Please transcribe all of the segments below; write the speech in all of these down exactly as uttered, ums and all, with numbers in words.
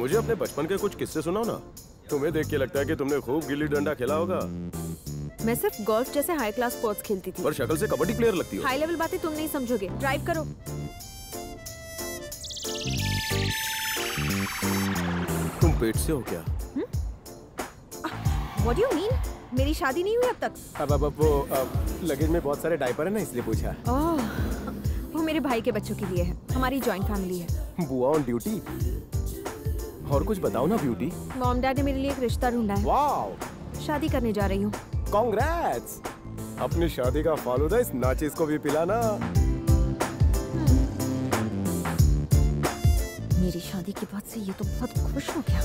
मुझे अपने बचपन के कुछ किस्से सुनाओ ना। तुम्हें देख के लगता है कि तुमने खूब गिल्ली डंडा खेला होगा। मैं सिर्फ गोल्फ जैसे हाई क्लास स्पोर्ट्स खेलती थी। पर शक्ल से कबड्डी प्लेयर लगती हो। हाई लेवल बातें तुम नहीं समझोगे। ड्राइव करो। तुम पेट से हो क्या? What do you mean? मेरी शादी नहीं हुई अब तक। अब अब वो लगेज में बहुत सारे डायपर है ना, इसलिए पूछा। ओह, वो मेरे भाई के बच्चों के लिए है। हमारी जॉइंट फैमिली है। बुआ ऑन ड्यूटी। और कुछ बताओ ना ब्यूटी। मॉम डैड ने मेरे लिए एक रिश्ता ढूंढा है। वाओ। शादी करने जा रही हूँ। कांग्रेट्स। अपनी शादी का फालूदा इस नाचिस को भी पिलाना। मेरी शादी की बात से ये तो बहुत खुश हो गया।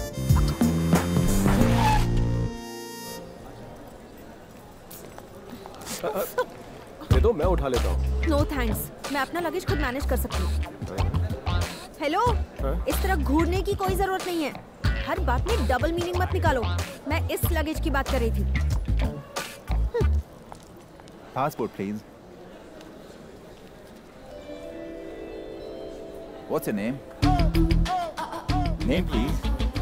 दे दो, मैं उठा लेता हूँ। नो थैंक्स, मैं अपना लगेज खुद मैनेज कर सकती हूँ। हेलो, इस तरह घूरने की कोई जरूरत नहीं है। हर बात में डबल मीनिंग मत निकालो। मैं इस लगेज की बात कर रही थी। Passport, please. What's your name? Name, please.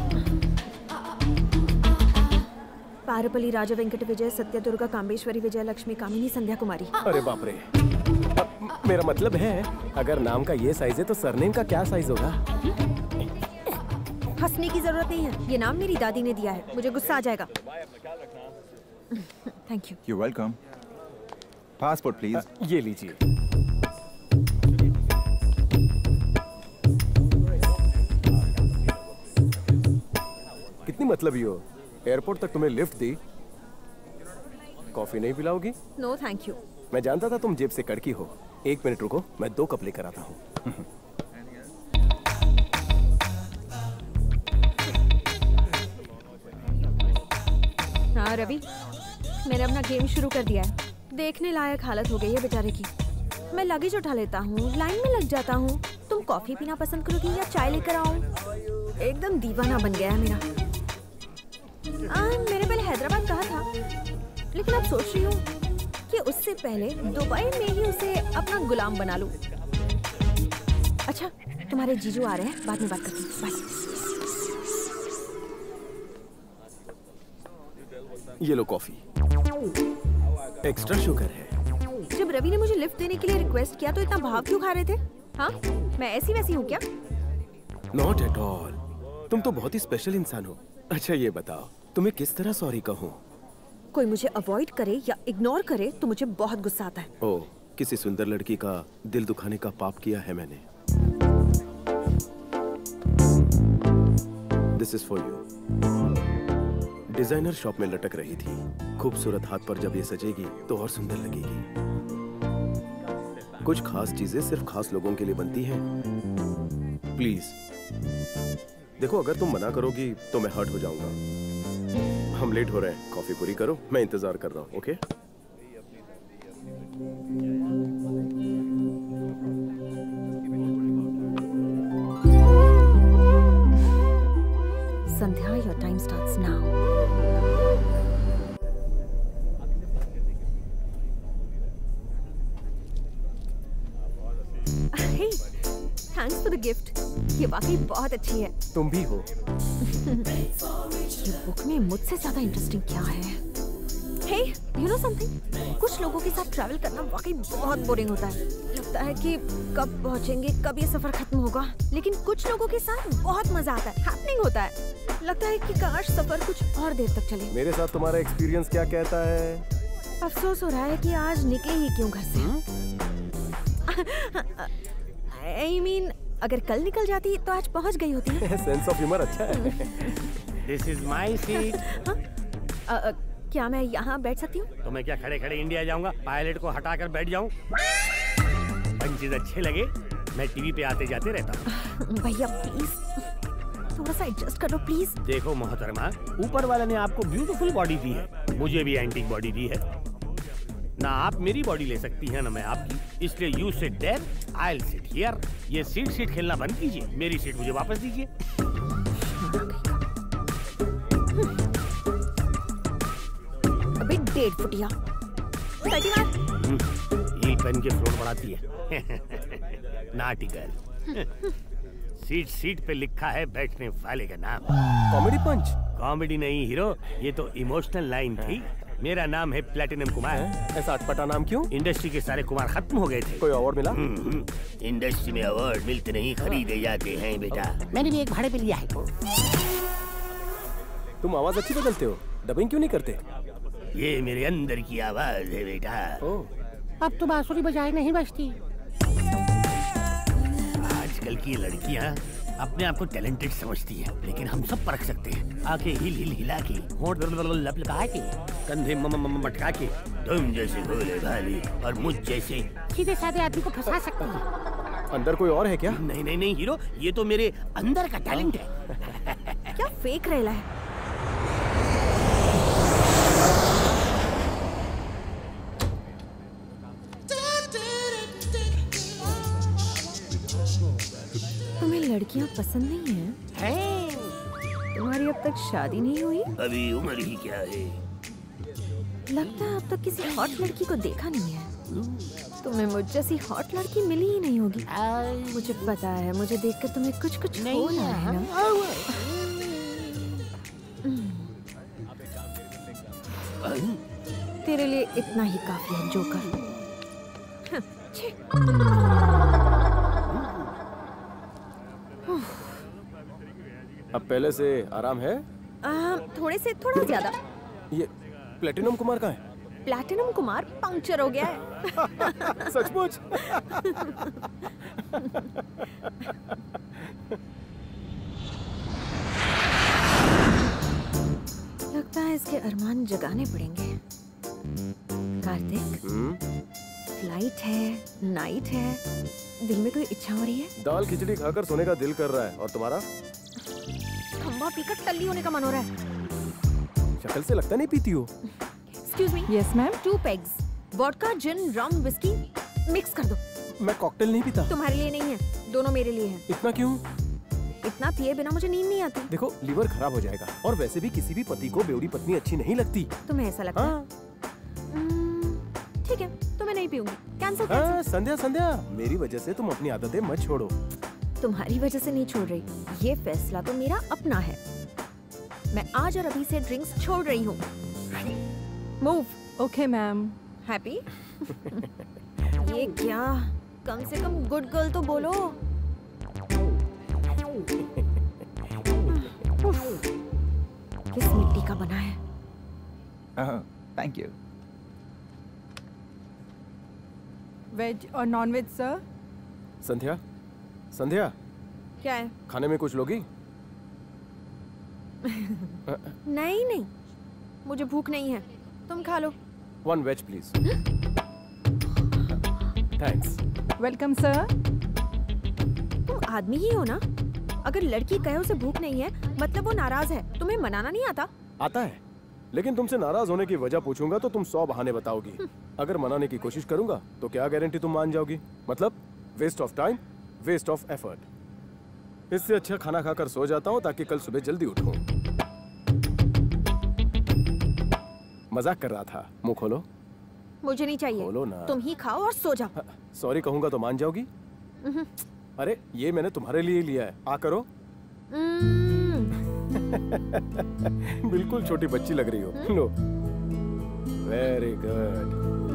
Parupalli राजा वेंकट विजय सत्य दुर्गा कामेश्वरी विजय लक्ष्मी कामिनी संध्या कुमारी। अरे बाप रे। मेरा मतलब है, अगर नाम का ये साइज है तो सरनेम का क्या साइज होगा? हंसने की जरूरत नहीं है। ये नाम मेरी दादी ने दिया है। मुझे गुस्सा आ जाएगा। Thank you. You're welcome. Passport, please. ये लीजिए। कितनी मतलबी हो, एयरपोर्ट तक तुम्हें लिफ्ट दी, कॉफी नहीं पिलाओगी? No thank you. मैं जानता था तुम जेब से कड़की हो। एक मिनट रुको, मैं दो कप लेकर आता हूँ। हाँ रवि, मैंने अपना गेम शुरू कर दिया है। देखने लायक हालत हो गई है बेचारे की। मैं लगेज उठा लेता हूँ, लाइन में लग जाता हूँ। तुम कॉफी पीना पसंद करोगी या चाय लेकर आऊँ? एकदम दीवाना बन गया है मेरा। आ, मैंने पहले हैदराबाद कहा था, लेकिन अब सोच रही हूँ कि उससे पहले दुबई में ही उसे अपना गुलाम बना लूं। अच्छा, तुम्हारे जीजू आ रहे हैं, बाद में बात करती हूँ। बाय। ये लो कॉफी, एक्स्ट्रा शुगर है। जब रवि ने मुझे लिफ्ट देने के लिए रिक्वेस्ट किया तो इतना भाव क्यों खा रहे थे? हाँ, मैं ऐसी वैसी हूँ क्या? नॉट एट ऑल, तुम तो बहुत ही स्पेशल इंसान हो। अच्छा ये बताओ, तुम्हें किस तरह सॉरी कहूँ? कोई मुझे अवॉइड करे या इग्नोर करे तो मुझे बहुत गुस्सा आता है। ओह, किसी सुंदर लड़की का दिल दुखाने का पाप किया है मैंने। This is for you. Designer shop में लटक रही थी। खूबसूरत हाथ पर जब ये सजेगी तो और सुंदर लगेगी। कुछ खास चीजें सिर्फ खास लोगों के लिए बनती हैं। प्लीज देखो, अगर तुम मना करोगी तो मैं हर्ट हो जाऊंगा। हम लेट हो रहे हैं, कॉफी पूरी करो, मैं इंतजार कर रहा हूँ। Okay? Sandhya, your time starts now. Hey, thanks for the gift. ये वाकई बहुत अच्छी है। तुम भी हो। ये बुक में मुझसे ज्यादा इंटरेस्टिंग क्या है? Hey, you know something? कुछ लोगों के साथ ट्रैवल करना वाकई बहुत बोरिंग होता है। लगता है कि कब पहुंचेंगे, कब ये सफर खत्म होगा। लेकिन कुछ लोगों के साथ बहुत मजा आता है, हैपनिंग होता है। लगता है कि काश सफर कुछ और देर तक चले। मेरे साथ तुम्हारा एक्सपीरियंस क्या कहता है? अफसोस हो रहा है कि आज निकले ही क्यों घर से। I mean, अगर कल निकल जाती तो आज पहुंच गई होती। सेंस ऑफ ह्यूमर अच्छा है। This is my seat. हाँ? uh, क्या मैं यहाँ बैठ सकती हूँ? तो मैं क्या खड़े खड़े इंडिया जाऊँगा? पायलट को हटाकर बैठ जाऊँ? पंचेज अच्छे लगे, मैं टीवी पे आते जाते रहता हूँ। भैया प्लीज थोड़ा सा एडजस्ट करो प्लीज। देखो मोहतरमा, ऊपर वाले ने आपको ब्यूटीफुल बॉडी दी है, मुझे भी एंटीक बॉडी दी है। ना आप मेरी बॉडी ले सकती हैं ना मैं आपकी, इसलिए you sit there, I will sit here. ये सीट सीट खेलना बंद कीजिए, मेरी सीट मुझे वापस दीजिए। अबे डेढ़ फुटिया ये पेन के फ्लोर बढ़ाती है। नाटी गर्ल। सीट सीट पे लिखा है बैठने वाले का नाम। Comedy punch? कॉमेडी नहीं हीरो, ये तो इमोशनल लाइन थी। मेरा नाम है प्लेटिनम कुमार। ऐसा अटपटा नाम क्यों? इंडस्ट्री के सारे कुमार खत्म हो गए थे। कोई अवार्ड मिला? इंडस्ट्री में अवार्ड मिलते नहीं, खरीदे जाते हैं बेटा। मैंने भी एक भाड़े पे लिया है। तुम आवाज अच्छी बदलते हो, डबिंग क्यों नहीं करते? ये मेरे अंदर की आवाज है बेटा। अब तो बांसुरी बजाए नहीं बजती। आजकल की लड़कियां अपने आप को टैलेंटेड समझती है, लेकिन हम सब परख सकते हैं। आके हिल हिल हिला के, होंठ लप लगा के, कंधे मम मम मटका के, तुम जैसे भोले भाले और मुझ जैसे सीधे साधे आदमी को फंसा सकते हैं। अंदर कोई और है क्या? नहीं नहीं नहीं हीरो, ये तो मेरे अंदर का टैलेंट है। क्या फेक रेला है? तुम्हें लड़कियां पसंद नहीं है? है। तुम्हारी अब तक शादी नहीं हुई? अभी उम्र ही क्या है। लगता है अब तक किसी हॉट लड़की को देखा नहीं है। तुम्हें मुझ जैसी हॉट लड़की मिली ही नहीं होगी। मुझे पता है, मुझे देखकर तुम्हें कुछ कुछ हो रहा है ना। तेरे लिए इतना ही काफी है जोकर। अब पहले से आराम है? आ, थोड़े से थोड़ा ज्यादा। ये प्लेटिनम कुमार कहाँ है? प्लैटिनम कुमार पंक्चर हो गया है। सचमुच? लगता है इसके अरमान जगाने पड़ेंगे। कार्तिक, फ्लाइट है, नाइट है, दिल में कोई इच्छा हो रही है? दाल खिचड़ी खाकर सोने का दिल कर रहा है। और तुम्हारा? खंबा पीकर टल्ली होने का मन हो रहा है। शक्ल से लगता नहीं पीती हो। Excuse me. Yes ma'am. Two pegs, vodka, gin, rum, whisky mix कर दो। मैं कॉकटेल नहीं पीता। तुम्हारे लिए नहीं है, दोनों मेरे लिए है। इतना क्यों? इतना पिए बिना मुझे नींद नहीं आती। देखो, लीवर खराब हो जाएगा। और वैसे भी किसी भी पति को बेवड़ी पत्नी अच्छी नहीं लगती। तुम्हें ऐसा लगता हाँ? है? ठीक है, तो मैं नहीं पीऊंगी। कैंसिल हाँ, कैंसिल। संध्या संध्या, मेरी वजह से तुम अपनी आदतें मत छोड़ो। तुम्हारी वजह से नहीं छोड़ रही, ये फैसला तो मेरा अपना है। मैं आज और अभी से ड्रिंक्स छोड़ रही हूँ। मूव। Okay ma'am. हैप्पी? ये क्या? कम से कम गुड गर्ल तो बोलो। किस मिट्टी का बना है? Thank you. वेज और non veg sir? Sandhya, Sandhya, क्या है? खाने में कुछ लोगी? नहीं नहीं, मुझे भूख नहीं है, तुम खा लो। One veg please. Thanks. Welcome sir. तुम आदमी ही हो ना? अगर लड़की कहे उसे भूख नहीं है, मतलब वो नाराज है। तुम्हें मनाना नहीं आता? आता है, लेकिन तुमसे नाराज होने की वजह पूछूंगा तो तुम सौ बहाने बताओगी। अगर मनाने की कोशिश करूंगा तो क्या गारंटी तुम मान जाओगी? मतलब waste of time, waste of effort. इससे अच्छा खाना खाकर सो जाता हूँ ताकि कल सुबह जल्दी उठूं। मजाक कर रहा था। मुंह खोलो। मुझे नहीं चाहिए। खोलो ना। तुम ही खाओ और सो जाओ। सॉरी कहूंगा तो मान जाओगी? अरे ये मैंने तुम्हारे लिए लिया है, आ करो। बिल्कुल छोटी बच्ची लग रही हो। लो। Very good.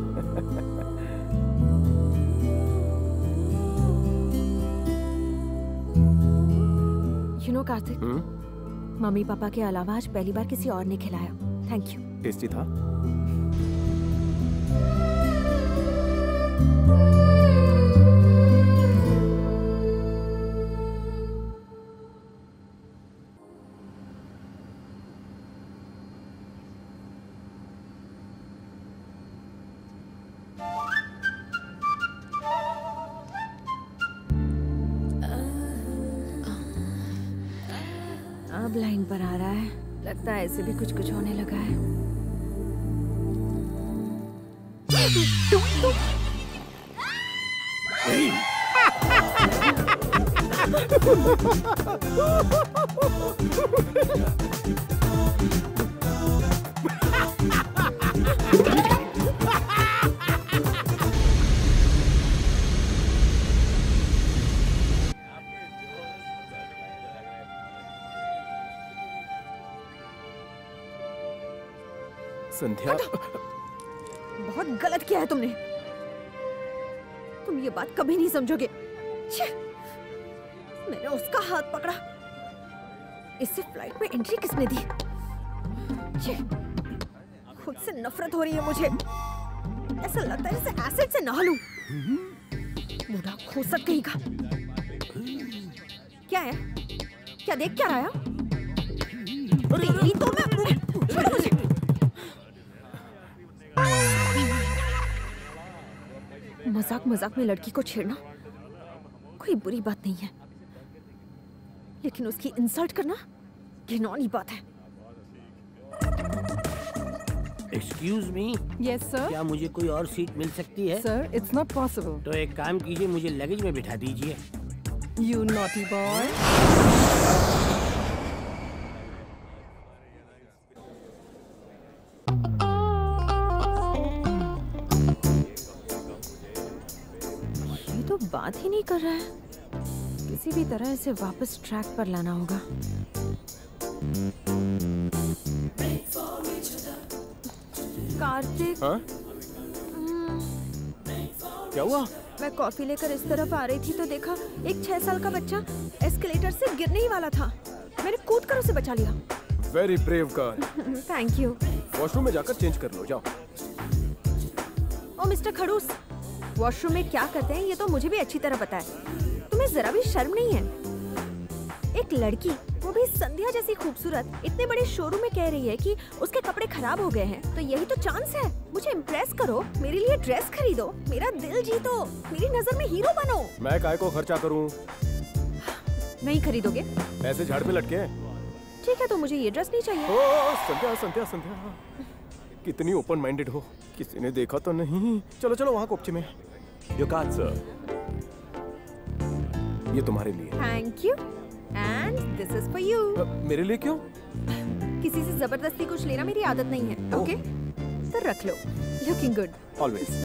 You know Kartik, mummy papa के अलावा आज पहली बार किसी और ने खिलाया। Thank you. टेस्टी था? अब लाइन पर आ रहा है। लगता है ऐसे भी कुछ कुछ होने लगा है। संध्या, बहुत गलत किया है तुमने। तुम ये बात कभी नहीं समझोगे। छे! मैंने उसका हाथ पकड़ा। इससे फ्लाइट में एंट्री किसने दी? छे! खुद से नफरत हो रही है मुझे। ऐसा लगता है जैसे एसिड से नहा लूं। बूढ़ा खोसट कहीं का। क्या है? क्या देख क्या रहा है? तेरी तो मैं छोड़ो मुझे। मजाक मजाक में लड़की को छेड़ना कोई बुरी बात नहीं है, लेकिन उसकी इंसल्ट करना घिनौनी बात है। Excuse me, Yes, sir. क्या मुझे कोई और सीट मिल सकती है? Sir, it's not possible. तो एक काम कीजिए, मुझे लगेज में बिठा दीजिए। You naughty boy. ये तो बात ही नहीं कर रहा है। किसी भी तरह इसे वापस ट्रैक पर लाना होगा। कार्तिक, हाँ? क्या हुआ? मैं कॉफी लेकर इस तरफ आ रही थी तो देखा एक छह साल का बच्चा एस्केलेटर से गिरने ही वाला था। मैंने कूद कर उसे बचा लिया। Very brave girl. Thank you. Washroom में जाकर चेंज कर लो, जाओ। ओ मिस्टर खड़ूस, वॉशरूम में क्या करते हैं ये तो मुझे भी अच्छी तरह पता है। तुम्हें जरा भी शर्म नहीं है? एक लड़की, वो भी संध्या जैसी खूबसूरत, इतने बड़े शोरूम में कह रही है कि उसके कपड़े खराब हो गए हैं, तो यही तो चांस है। मुझे इम्प्रेस करो, मेरे लिए ड्रेस खरीदो, मेरा दिल जीतो, मेरी नजर में हीरो बनो। मैं काय को खर्चा करूं? नहीं खरीदोगे? ऐसे झाड़ पे लटके हैं। ठीक है, तो मुझे ये ड्रेस नहीं चाहिए। ओ संध्या संध्या संध्या, कितनी ओपन माइंडेड हो। किसी ने देखा तो नहीं? चलो चलो वहाँ कोपचे में। Your card sir. ये तुम्हारे लिए। Thank you and this is for you. Uh, मेरे लिए क्यों? किसी से जबरदस्ती कुछ लेना मेरी आदत नहीं है। ओके, तो रख लो। Looking good. ऑलवेज।